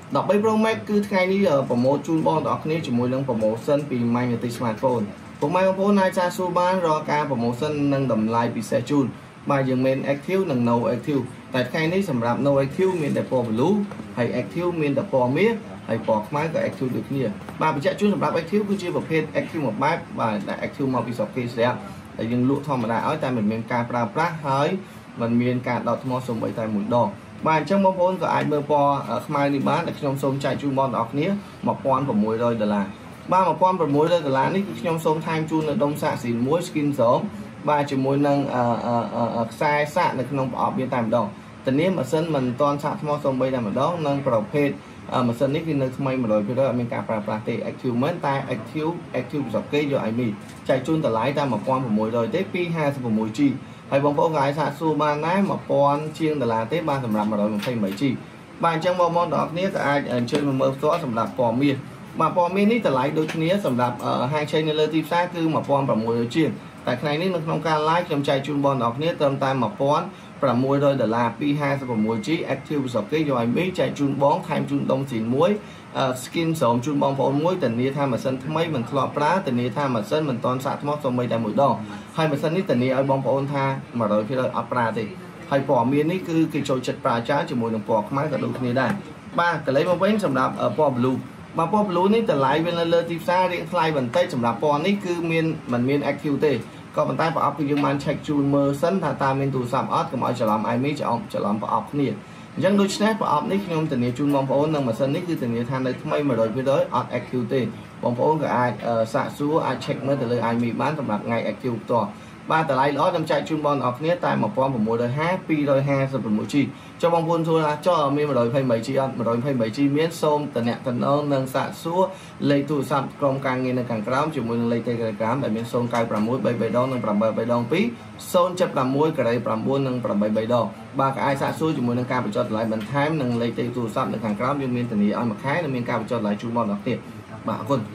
13 Pro Max គឺថ្ងៃនេះប្រម៉ូទជូនបងទាំងអស់គ្នាជាមួយនឹង promotion ពី iPhone smartphone ពុកម៉ែបងប្អូនអាចសាកសួរបានរកការ promotion និងតម្លៃពិសេសជូនបាទយើងមាន Active និង No Active តែថ្ងៃនេះសម្រាប់ No Active មានតែពណ៌ blue ហើយ Active មានតែពណ៌មាសហើយពណ៌ខ្មៅក៏ Active ដូចគ្នាបាទបញ្ជាក់ជូនសម្រាប់ Active គឺជាប្រភេទ Active មួយបែបបាទដែល Active មកពីស្រុកគេស្រាប់តែយើងលក់ធម្មតាឲ្យតែមិនមានការប្រើប្រាស់ហើយមិនមានការដុតថ្មសូម្បីតែមួយដងបាទអញ្ចឹងបងប្អូនក៏អាចមើលពណ៌ខ្មៅនេះបានដែលខ្ញុំសូមចែកជូនបងប្អូនគ្នា$1,600បាទ$1,600នេះគឺខ្ញុំសូមថែមជូននៅដុំសាកស៊ីមួយ skin zone បាទជាមួយនឹងខ្សែសាកនៅក្នុងប្រអប់វាតែម្ដងធានាម៉ាស៊ីនមិនទាន់សាកថ្មសូម្បីតែម្ដងនិងប្រភេទម៉ាស៊ីននេះគឺនៅថ្មី 100% អត់មានការប្រើប្រាស់ទេ Active មែនតែ Active ពីស្រុកគេយកឲ្យមីចែកជូនតម្លៃតែ$1,600ទេ 256G ហើយបងប្អូនក៏អាចសាកសួរបានដែរ$1,000ជាងទេបានសម្រាប់ 128G បាទអញ្ចឹងបងប្អូនទាំងអស់គ្នាក៏អាចអញ្ជើញមកមើលផ្ទាល់សម្រាប់ពណ៌មាសបាទពណ៌មាសនេះតម្លៃដូចគ្នាសម្រាប់ហាងឆេងនៅលើទីផ្សារគឺ$1,600ជាងតែថ្ងៃនេះនៅក្នុងការ live ខ្ញុំចែកជូនបងប្អូនគ្នាត្រឹមតែ$1,600 256G Active ពីស្រុកគេយកឲ្យមីចែកជូនបងថែមជូនដុំស៊ីនមួយ skin ស្រោមជូនបងប្អូនមួយធានាថាម៉ាស៊ីនថ្មីមិនធ្លាប់ប្រើធានាថាម៉ាស៊ីនមិនទាន់សាកថ្មសូម្បីតែមួយដងហើយម៉ាស៊ីននេះធានាឲ្យបងប្អូនថា 100% អត់ប្រើទេហើយពណ៌មាសនេះគឺគេចូលចិត្តប្រើច្រើនជាមួយនឹងពណ៌ខ្មៅក៏ដូចគ្នាដែរបាទកន្លែងមកវិញសម្រាប់ពណ៌ blue បាទពណ៌ blue នេះតម្លៃវានៅលើទីផ្សាររៀងថ្លៃបន្តិចសម្រាប់ពណ៌នេះគឺមិនមាន Active ទេក៏ប៉ុន្តែប្រអប់គឺយើងបាន check ជូនមើលសិនថាតើមានទូរស័ព្ទអត់កុំឲ្យច្រឡំ iMe ច្រឡំប្រអប់គ្នាអញ្ចឹងដូច្នេះប្រអប់នេះខ្ញុំធានាជូនបងប្អូននិងម៉ាស៊ីននេះគឺធានាថានៅថ្មី 100% អត់ Active ទេបងប្អូនក៏អាចសាកសួរអាច check មើលទៅលើ iMe បានសម្រាប់ថ្ងៃ Active ផ្ទាល់បាទតម្លៃល្អខ្ញុំចែកជូនបងប្អូនគ្នាតែ$1,650 256G ចុះបងប្អូនសួរថាចុះមាន 128G អត់ 128G មានសូមតំណែងនិងសាកសួរលេខទូរស័ព្ទក្រុមការងារនៅខាងក្រោមជាមួយនឹងលេខ Telegram ដែលមាន096 33ដងនិង83ដង2 076 9និង83ដងបាទក៏អាចសាកសួរជាមួយនឹងការបញ្ចុះតម្លៃបន្ថែមនិងលេខទូរស័ព្ទនៅខាងក្រោមយើងមានធានាឲ្យមួយខែនិងមានការបញ្ចុះតម្លៃជូនបងប្អូនគ្នាបាទអរគុណ